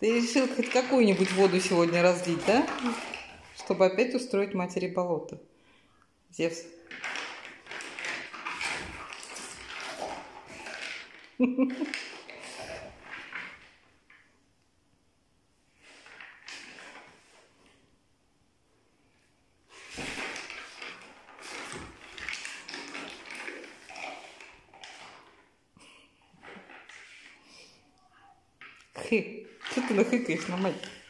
Ты решил хоть какую-нибудь воду сегодня разлить, да? Чтобы опять устроить матери болото. Зевс. Хы, что ты нахыкаешь на мать?